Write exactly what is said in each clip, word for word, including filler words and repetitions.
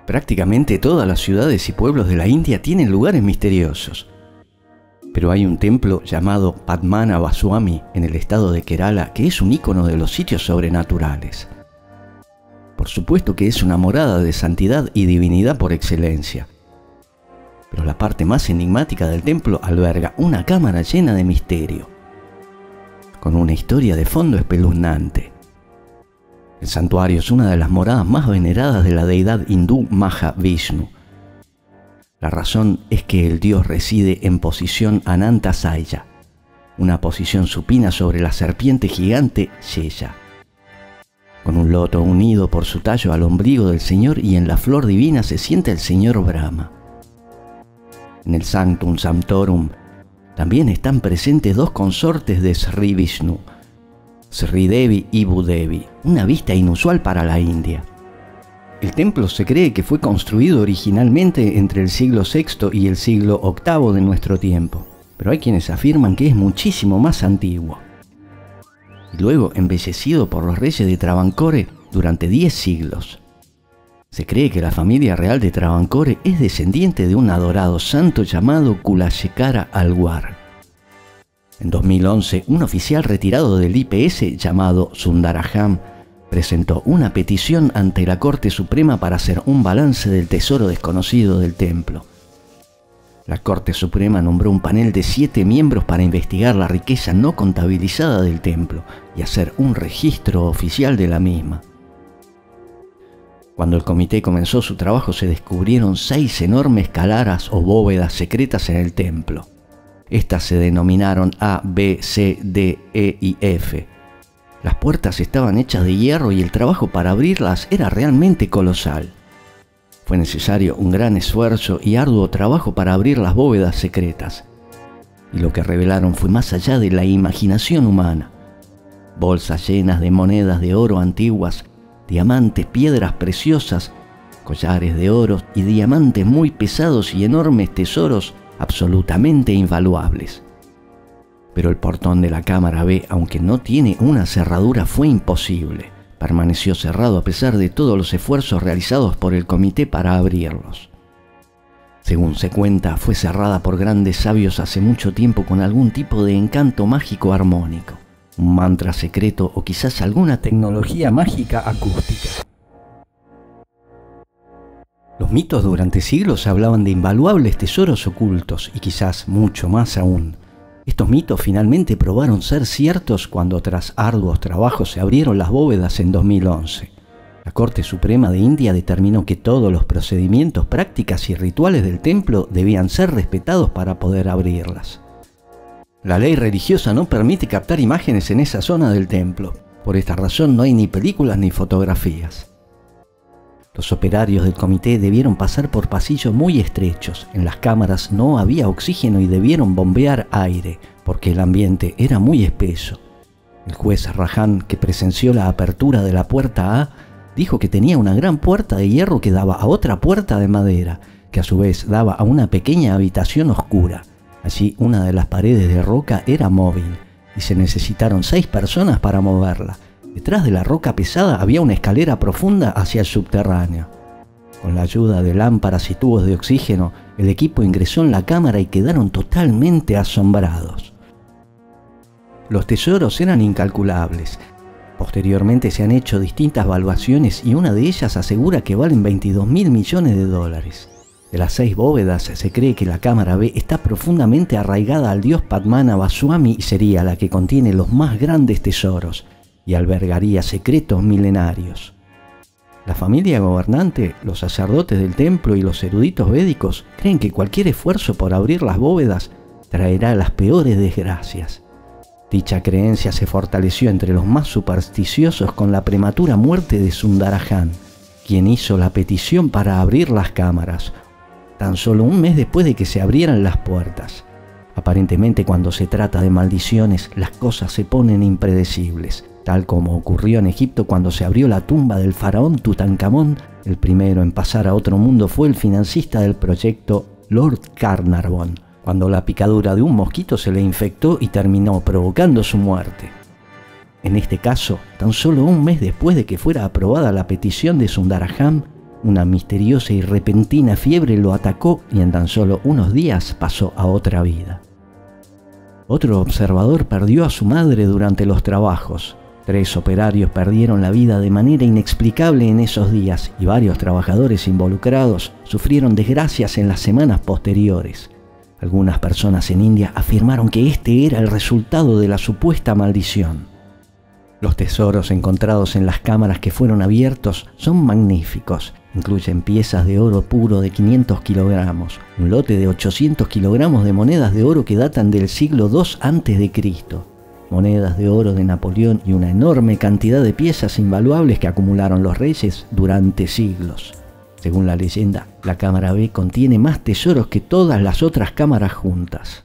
Prácticamente todas las ciudades y pueblos de la India tienen lugares misteriosos. Pero hay un templo llamado Padmanabhaswamy en el estado de Kerala que es un ícono de los sitios sobrenaturales. Por supuesto que es una morada de santidad y divinidad por excelencia. Pero la parte más enigmática del templo alberga una cámara llena de misterio, con una historia de fondo espeluznante. El santuario es una de las moradas más veneradas de la deidad hindú Mahavishnu. La razón es que el dios reside en posición Anantasaya, una posición supina sobre la serpiente gigante Sheya, con un loto unido por su tallo al ombligo del Señor, y en la flor divina se sienta el Señor Brahma. En el Sanctum Sanctorum también están presentes dos consortes de Sri Vishnu, Sri Devi y Bhudevi, una vista inusual para la India. El templo se cree que fue construido originalmente entre el siglo sexto y el siglo octavo de nuestro tiempo, pero hay quienes afirman que es muchísimo más antiguo. Y luego embellecido por los reyes de Travancore durante diez siglos. Se cree que la familia real de Travancore es descendiente de un adorado santo llamado Kulashekara Alwar. En dos mil once, un oficial retirado del I P S llamado Sundarajam presentó una petición ante la Corte Suprema para hacer un balance del tesoro desconocido del templo. La Corte Suprema nombró un panel de siete miembros para investigar la riqueza no contabilizada del templo y hacer un registro oficial de la misma. Cuando el comité comenzó su trabajo, se descubrieron seis enormes calaras o bóvedas secretas en el templo. Estas se denominaron A, B, C, D, E y F. Las puertas estaban hechas de hierro y el trabajo para abrirlas era realmente colosal. Fue necesario un gran esfuerzo y arduo trabajo para abrir las bóvedas secretas. Y lo que revelaron fue más allá de la imaginación humana. Bolsas llenas de monedas de oro antiguas, diamantes, piedras preciosas, collares de oro y diamantes muy pesados y enormes tesoros absolutamente invaluables. Pero el portón de la cámara B, aunque no tiene una cerradura, fue imposible. Permaneció cerrado a pesar de todos los esfuerzos realizados por el comité para abrirlos. Según se cuenta, fue cerrada por grandes sabios hace mucho tiempo con algún tipo de encanto mágico armónico, un mantra secreto o quizás alguna tecnología mágica acústica. Los mitos durante siglos hablaban de invaluables tesoros ocultos y quizás mucho más aún. Estos mitos finalmente probaron ser ciertos cuando tras arduos trabajos se abrieron las bóvedas en dos mil once. La Corte Suprema de India determinó que todos los procedimientos, prácticas y rituales del templo debían ser respetados para poder abrirlas. La ley religiosa no permite captar imágenes en esa zona del templo. Por esta razón no hay ni películas ni fotografías. Los operarios del comité debieron pasar por pasillos muy estrechos. En las cámaras no había oxígeno y debieron bombear aire, porque el ambiente era muy espeso. El juez Rajan, que presenció la apertura de la puerta A, dijo que tenía una gran puerta de hierro que daba a otra puerta de madera, que a su vez daba a una pequeña habitación oscura. Allí una de las paredes de roca era móvil, y se necesitaron seis personas para moverla. Detrás de la roca pesada había una escalera profunda hacia el subterráneo. Con la ayuda de lámparas y tubos de oxígeno, el equipo ingresó en la cámara y quedaron totalmente asombrados. Los tesoros eran incalculables. Posteriormente se han hecho distintas valuaciones y una de ellas asegura que valen veintidós mil millones de dólares. De las seis bóvedas se cree que la cámara B está profundamente arraigada al dios Padmanabhaswamy y sería la que contiene los más grandes tesoros y albergaría secretos milenarios. La familia gobernante, los sacerdotes del templo y los eruditos védicos creen que cualquier esfuerzo por abrir las bóvedas traerá las peores desgracias. Dicha creencia se fortaleció entre los más supersticiosos con la prematura muerte de Sundarajam, quien hizo la petición para abrir las cámaras, tan solo un mes después de que se abrieran las puertas. Aparentemente, cuando se trata de maldiciones, las cosas se ponen impredecibles, tal como ocurrió en Egipto cuando se abrió la tumba del faraón Tutankamón. El primero en pasar a otro mundo fue el financista del proyecto Lord Carnarvon, cuando la picadura de un mosquito se le infectó y terminó provocando su muerte. En este caso, tan solo un mes después de que fuera aprobada la petición de Sundarajam, Una misteriosa y repentina fiebre lo atacó y en tan solo unos días pasó a otra vida. Otro observador perdió a su madre durante los trabajos. Tres operarios perdieron la vida de manera inexplicable en esos días y varios trabajadores involucrados sufrieron desgracias en las semanas posteriores. Algunas personas en India afirmaron que este era el resultado de la supuesta maldición. Los tesoros encontrados en las cámaras que fueron abiertos son magníficos. Incluyen piezas de oro puro de quinientos kilogramos, un lote de ochocientos kilogramos de monedas de oro que datan del siglo dos antes de Cristo, monedas de oro de Napoleón y una enorme cantidad de piezas invaluables que acumularon los reyes durante siglos. Según la leyenda, la cámara B contiene más tesoros que todas las otras cámaras juntas.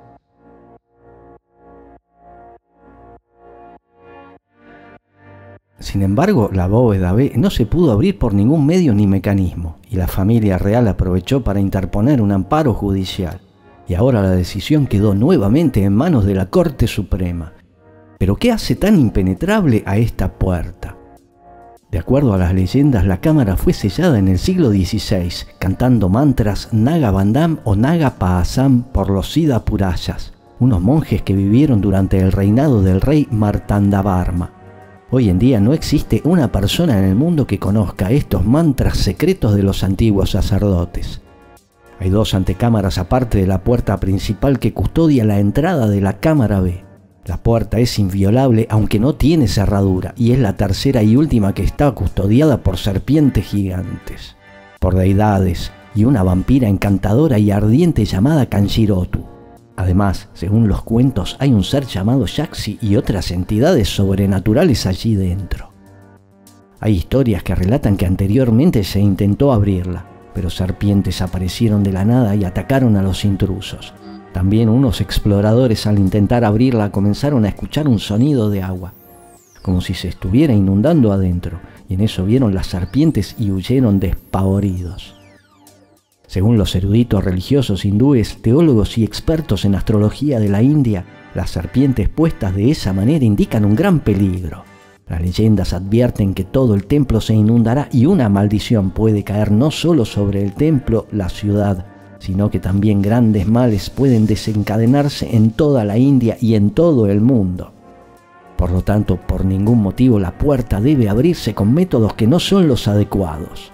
Sin embargo, la bóveda B no se pudo abrir por ningún medio ni mecanismo, y la familia real aprovechó para interponer un amparo judicial. Y ahora la decisión quedó nuevamente en manos de la Corte Suprema. ¿Pero qué hace tan impenetrable a esta puerta? De acuerdo a las leyendas, la cámara fue sellada en el siglo dieciséis, cantando mantras Naga Bandham o Naga Paasam por los Siddha Purayas, unos monjes que vivieron durante el reinado del rey Martandavarma. Hoy en día no existe una persona en el mundo que conozca estos mantras secretos de los antiguos sacerdotes. Hay dos antecámaras aparte de la puerta principal que custodia la entrada de la cámara B. La puerta es inviolable aunque no tiene cerradura y es la tercera y última que está custodiada por serpientes gigantes, por deidades y una vampira encantadora y ardiente llamada Kanchirotu. Además, según los cuentos, hay un ser llamado Yaxi y otras entidades sobrenaturales allí dentro. Hay historias que relatan que anteriormente se intentó abrirla, pero serpientes aparecieron de la nada y atacaron a los intrusos. También unos exploradores al intentar abrirla comenzaron a escuchar un sonido de agua, como si se estuviera inundando adentro, y en eso vieron las serpientes y huyeron despavoridos. Según los eruditos religiosos hindúes, teólogos y expertos en astrología de la India, las serpientes puestas de esa manera indican un gran peligro. Las leyendas advierten que todo el templo se inundará y una maldición puede caer no solo sobre el templo, la ciudad, sino que también grandes males pueden desencadenarse en toda la India y en todo el mundo. Por lo tanto, por ningún motivo la puerta debe abrirse con métodos que no son los adecuados.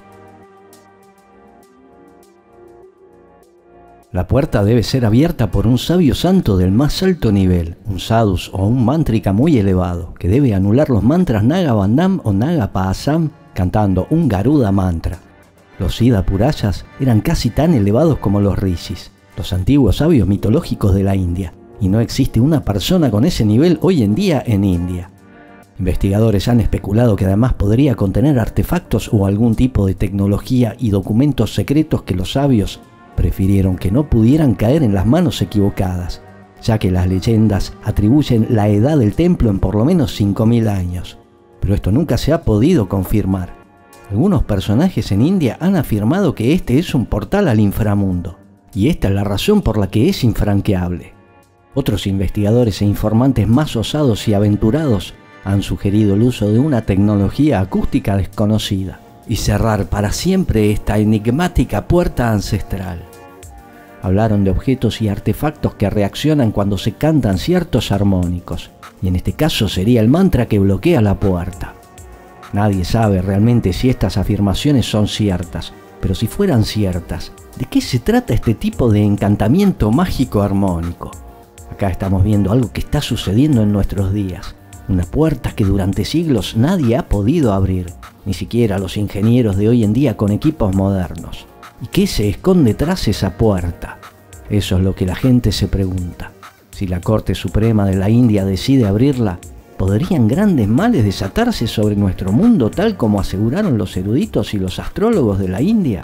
La puerta debe ser abierta por un sabio santo del más alto nivel, un sadhus o un mántrika muy elevado, que debe anular los mantras Naga Bandham o Naga Paasam cantando un Garuda mantra. Los Siddha Purayas eran casi tan elevados como los rishis, los antiguos sabios mitológicos de la India, y no existe una persona con ese nivel hoy en día en India. Investigadores han especulado que además podría contener artefactos o algún tipo de tecnología y documentos secretos que los sabios prefirieron que no pudieran caer en las manos equivocadas, ya que las leyendas atribuyen la edad del templo en por lo menos cinco mil años. Pero esto nunca se ha podido confirmar. Algunos personajes en India han afirmado que este es un portal al inframundo, y esta es la razón por la que es infranqueable. Otros investigadores e informantes más osados y aventurados han sugerido el uso de una tecnología acústica desconocida y cerrar para siempre esta enigmática puerta ancestral. Hablaron de objetos y artefactos que reaccionan cuando se cantan ciertos armónicos, y en este caso sería el mantra que bloquea la puerta. Nadie sabe realmente si estas afirmaciones son ciertas, pero si fueran ciertas, ¿de qué se trata este tipo de encantamiento mágico armónico? Acá estamos viendo algo que está sucediendo en nuestros días, una puerta que durante siglos nadie ha podido abrir, ni siquiera los ingenieros de hoy en día con equipos modernos. ¿Y qué se esconde tras esa puerta? Eso es lo que la gente se pregunta. Si la Corte Suprema de la India decide abrirla, ¿podrían grandes males desatarse sobre nuestro mundo tal como aseguraron los eruditos y los astrólogos de la India?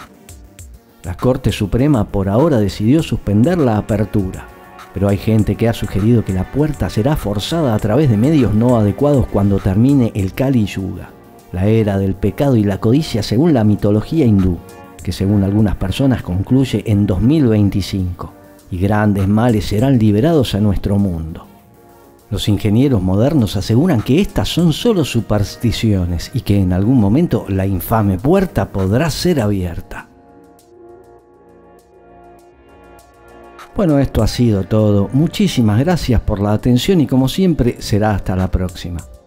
La Corte Suprema por ahora decidió suspender la apertura, pero hay gente que ha sugerido que la puerta será forzada a través de medios no adecuados cuando termine el Kali Yuga, la era del pecado y la codicia según la mitología hindú, que según algunas personas concluye en dos mil veinticinco, y grandes males serán liberados a nuestro mundo. Los ingenieros modernos aseguran que estas son solo supersticiones y que en algún momento la infame puerta podrá ser abierta. Bueno, esto ha sido todo. Muchísimas gracias por la atención y como siempre será hasta la próxima.